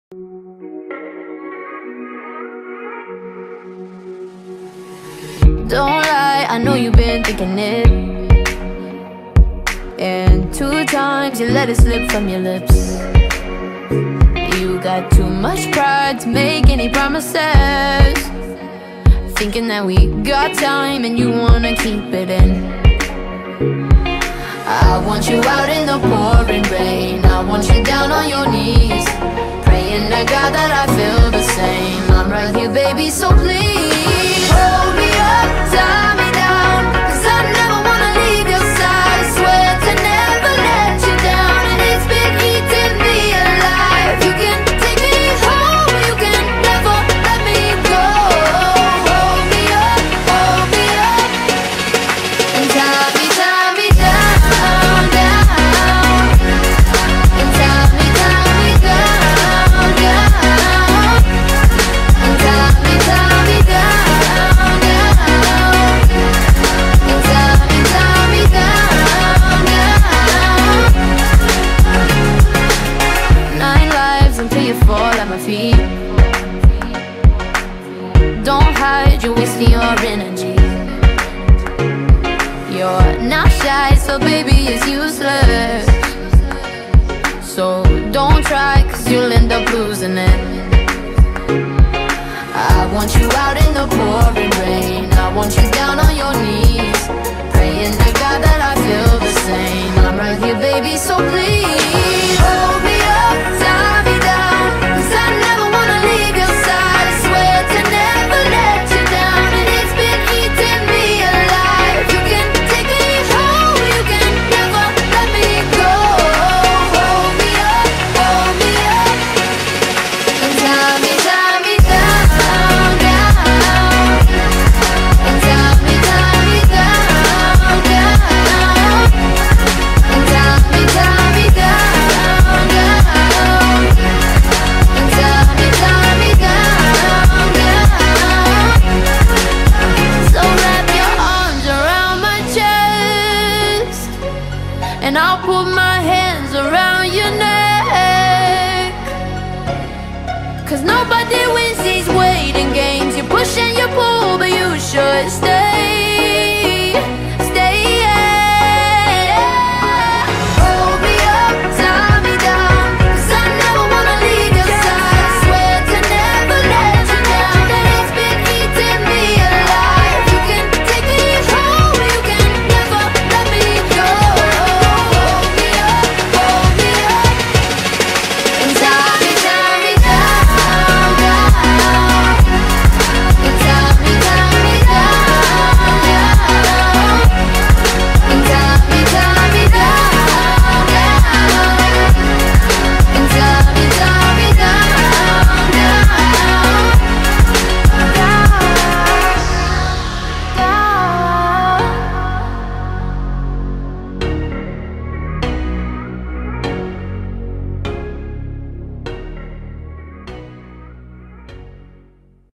Don't lie, I know you've been thinking it. And 2 times you let it slip from your lips. You got too much pride to make any promises, thinking that we got time and you wanna keep it in. I want you out in the pouring rain, I want you down on your knees, praying to God that I feel the same. I'm right here, baby, so please hold me up, tie me down, 'cause I never wanna leave your side. Swear to never let you down, and it's been eating me alive. You can take me home, you can never let me go. Hold me up, and tie me down, down, and tie me down, down, and tie me down, down, and tie me down, down. 9 lives until you fall at my feet. Don't hide, you're wasting your energy. You're not shy, so baby, it's useless. So don't try, 'cause you'll end up losing it. I want you out in the pouring rain, I want you down on your knees, praying to God that I feel the same. I'm right here, baby, so please hold me up, tie me down, 'cause I never wanna leave your side. Swear to never let you down, and it's been eating me alive. You can take me home, you can never let me go. Hold me up, and tie me down, down, and tie me down, down, and tie me down, down, and tie me down, down. So wrap your arms around my chest, and I'll put my hands around your neck, 'cause nobody wins these weight